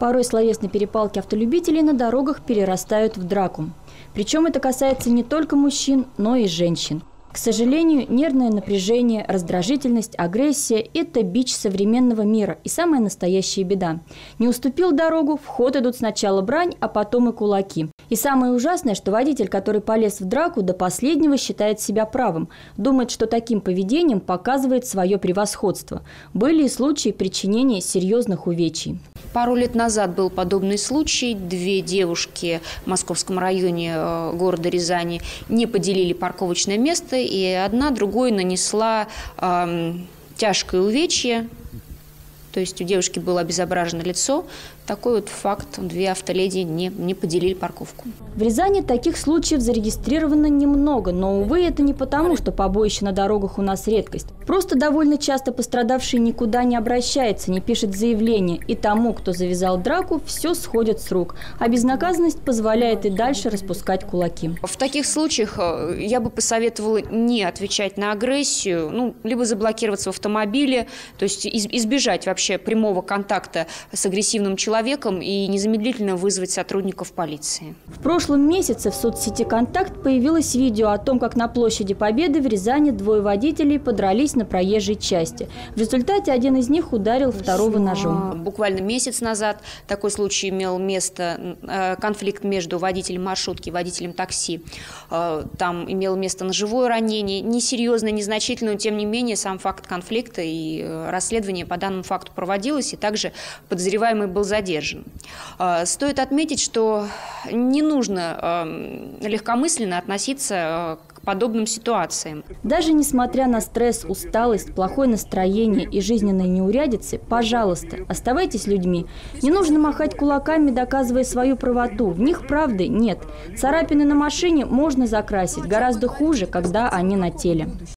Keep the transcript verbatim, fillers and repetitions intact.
Порой словесные перепалки автолюбителей на дорогах перерастают в драку. Причем это касается не только мужчин, но и женщин. К сожалению, нервное напряжение, раздражительность, агрессия – это бич современного мира и самая настоящая беда. Не уступил дорогу, в ход идут сначала брань, а потом и кулаки. И самое ужасное, что водитель, который полез в драку, до последнего считает себя правым. Думает, что таким поведением показывает свое превосходство. Были и случаи причинения серьезных увечий. Пару лет назад был подобный случай. Две девушки в Московском районе города Рязани не поделили парковочное место, и одна другой нанесла э, тяжкое увечье. То есть у девушки было обезображено лицо. Такой вот факт. Две автоледи не, не поделили парковку. В Рязани таких случаев зарегистрировано немного, но, увы, это не потому, что побоище на дорогах у нас редкость. Просто довольно часто пострадавший никуда не обращается, не пишет заявление, и тому, кто завязал драку, все сходит с рук. А безнаказанность позволяет и дальше распускать кулаки. В таких случаях я бы посоветовала не отвечать на агрессию, ну, либо заблокироваться в автомобиле, то есть избежать вообще прямого контакта с агрессивным человеком и незамедлительно вызвать сотрудников полиции. В прошлом месяце в соцсети «Контакт» появилось видео о том, как на площади Победы в Рязани двое водителей подрались на проезжей части. В результате один из них ударил второго ножом. Буквально месяц назад такой случай имел место, конфликт между водителем маршрутки и водителем такси. Там имело место ножевое ранение, несерьезное, незначительное, но тем не менее сам факт конфликта и расследование по данному факту проводилось, и также подозреваемый был задержан. Стоит отметить, что не нужно легкомысленно относиться к подобным ситуациям. Даже несмотря на стресс, усталость, плохое настроение и жизненные неурядицы, пожалуйста, оставайтесь людьми. Не нужно махать кулаками, доказывая свою правоту. В них правды нет. Царапины на машине можно закрасить, гораздо хуже, когда они на теле.